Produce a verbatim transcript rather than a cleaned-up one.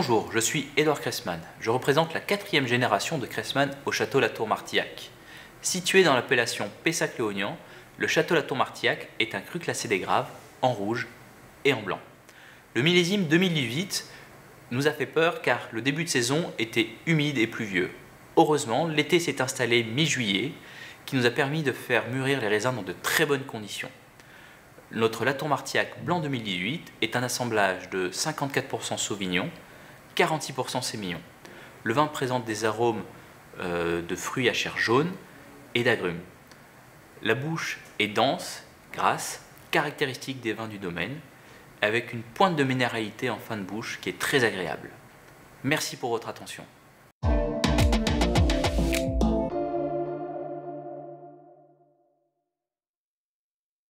Bonjour, je suis Édouard Cressman. Je représente la quatrième génération de Cressman au château La Tour-Martillac. Situé dans l'appellation Pessac-le-Ognan, le château La Tour-Martillac est un cru classé des Graves en rouge et en blanc. Le millésime deux mille dix-huit nous a fait peur car le début de saison était humide et pluvieux. Heureusement, l'été s'est installé mi-juillet, qui nous a permis de faire mûrir les raisins dans de très bonnes conditions. Notre La Tour-Martillac blanc deux mille dix-huit est un assemblage de cinquante-quatre pour cent Sauvignon, quarante-six pour cent Sémillon. Le vin présente des arômes euh, de fruits à chair jaune et d'agrumes. La bouche est dense, grasse, caractéristique des vins du domaine, avec une pointe de minéralité en fin de bouche qui est très agréable. Merci pour votre attention.